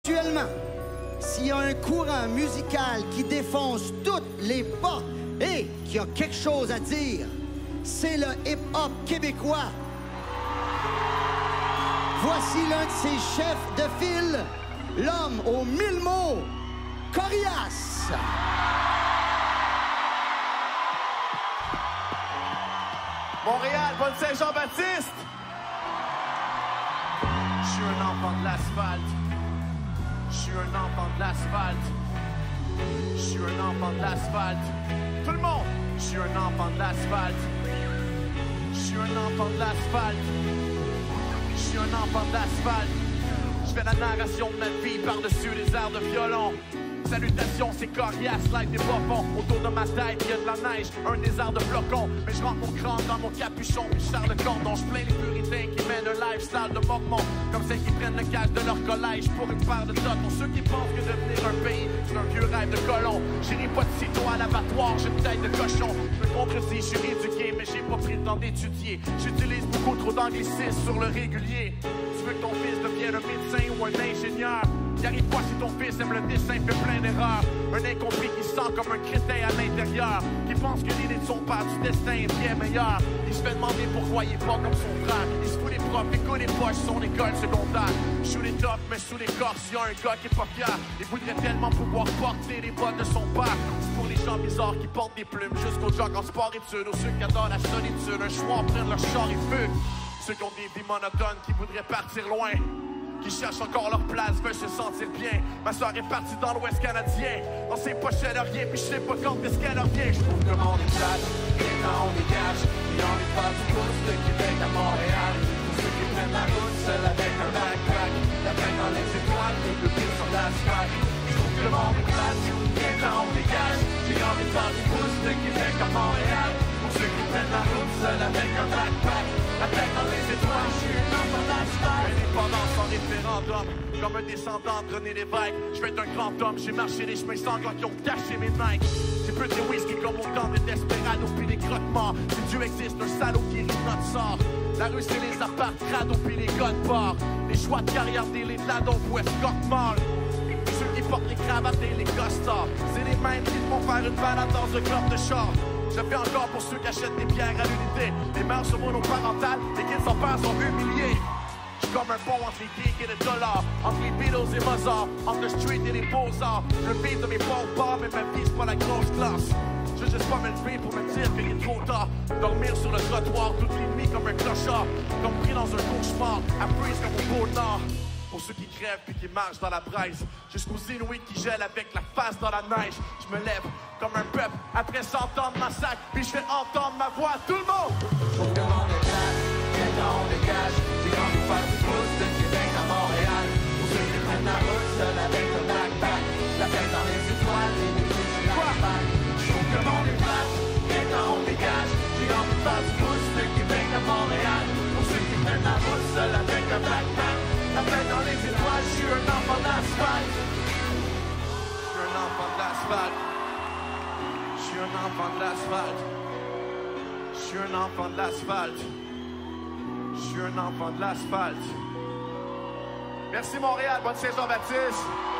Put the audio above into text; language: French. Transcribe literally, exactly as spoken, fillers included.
Actuellement, s'il y a un courant musical qui défonce toutes les portes et qui a quelque chose à dire, c'est le hip-hop québécois. Voici l'un de ses chefs de file, l'homme aux mille mots, Corias. Montréal, Bonne-Saint-Jean-Baptiste. Je suis un enfant de l'asphalte. Je suis un enfant de l'asphalte. Je suis un enfant de l'asphalte. Tout le monde. Je suis un enfant de l'asphalte. Je suis un enfant de l'asphalte. Je suis un enfant de l'asphalte. Je fais la narration de ma vie par-dessus les airs de violon. Salutations, c'est Corias, live des bas-fonds. Autour de ma tête, il y a de la neige, un désert de flocons. Mais je rentre mon crâne dans mon capuchon, puis je serre le cordon. Je plains les puritains qui mènent un lifestyle de moquement, comme celles qui prennent le cash de leur collège pour une paire de totons. Ceux qui pensent que devenir un pays, c'est un vieux rêve de colon. J'irai pas de sitôt à l'abattoir, j'ai une tête de cochon. Je me contredis, je suis éduqué, mais j'ai pas pris le temps d'étudier. J'utilise beaucoup trop d'anglicisme sur le régulier. Tu veux que ton fils devienne un médecin ou un ingénieur? Y arrive pas si ton fils aime le dessin, fait plein d'erreurs. Un incompris qui se sent comme un crétin à l'intérieur, qui pense que l'idée de son père du destin est bien meilleure. Il se fait demander pourquoi il est pas comme son frère. Il se fout les profs, écoute les poches, son école secondaire. Sous les tops, mais sous l'écorce, y'a un gars qui est pas fier. Il voudrait tellement pouvoir porter les bottes de son père. C'est pour les gens bizarres qui portent des plumes, jusqu'aux jogs en sport-études, aux ceux qui adorent la solitude, un choix en prendre leur char et fugue. Ceux qui ont des vies monotones, qui voudraient partir loin, qui cherchent encore leur place, veulent se sentir bien. Ma soeur est partie dans l'Ouest canadien. On sait pas chez leur rien, puis je sais pas quand est-ce qu'elle revient. Je trouve que le monde est plate, et quand on dégage, j'ai envie de faire du pouce de Québec à Montréal. Pour ceux qui prennent la route seul avec un backpack, la tête dans les étoiles, les deux pieds sur l'asphalte. Je trouve que le monde est plate, et quand on dégage, j'ai envie de faire du pouce de Québec à Montréal. Pour ceux qui prennent la route seul avec un backpack, la tête dans les étoiles, je suis un enfant d'asphalte. Indépendance en référendum, comme un descendant de René Lévesque. Je vais être un grand homme, j'ai marché les chemins sanglants qui ont caché mes Nike. J'ai peu de whisky comme au temps des desperados puis des croque-morts. Si Dieu existe, un salaud qui rit notre sort. La rue c'est les apparts crado puis les gars de bord. Les choix de carrière des les ladons pour Escort Mall. Ceux qui portent les cravates et les costards, c'est les mêmes qui te font faire une balade dans un club de char. Je le fais encore pour ceux qui achètent des bières à l'unité. Les mères sont monoparentales, les kids sans père sont humiliés. Je suis comme un pont entre les geeks et les dollars, entre les Beatles et Mozart, entre le street et les beaux-arts. Le beat de mes bons bars, mais ma vie c'est pas la grosse classe. Je veux juste pas me lever pour me dire qu'il est trop tard. Dormir sur le trottoir toutes les nuits comme un clochard, comme pris dans un cauchemar, à brise comme au pôle Nord. Pour ceux qui crèvent puis qui marchent dans la braise, jusqu'aux Inuits qui gèlent avec la face dans la neige. Je me lève comme un peuple après s'entendre ma sac, puis je fais entendre ma voix à tout le monde. Je trouve que mon éclate, et quand on dégage, j'ai envie de faire du pouce de Québec à Montréal. Pour ceux qui prennent la route seul avec un backpack, la tête dans les étoiles et les pieds sur l'asphalte. Je trouve que mon éclate, et quand on dégage, j'ai envie de faire du pouce de Québec à Montréal. Pour ceux qui prennent la route seul avec un backpack, la tête dans les étoiles, je suis un enfant d'asphalte. Je suis un enfant d'asphalte. Je suis un enfant de l'asphalte. Je suis un enfant de l'asphalte. Je suis un enfant de l'asphalte. Merci Montréal, bonne Saint-Jean-Baptiste.